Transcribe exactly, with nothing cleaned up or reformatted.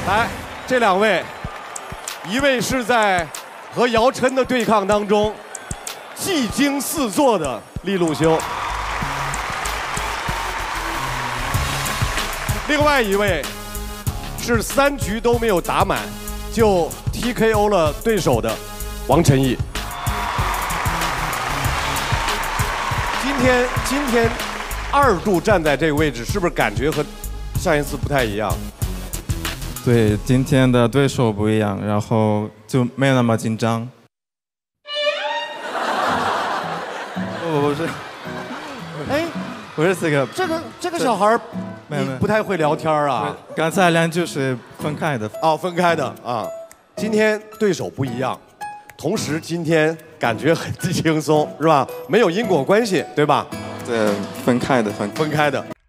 来，这两位，一位是在和姚琛的对抗当中技惊四座的利路修，另外一位是三局都没有打满就 T K O 了对手的王晨毅。今天今天二度站在这个位置，是不是感觉和上一次不太一样？ 对，今天的对手不一样，然后就没有那么紧张。不不是， 哎， 不是这个， 这个这个小孩儿，你不太会聊天啊？ 刚才俩就是分开的。 哦，分开的啊。今天对手不一样，同时今天感觉很轻松，是吧？没有因果关系，对吧？ 对，分开的，分分开的。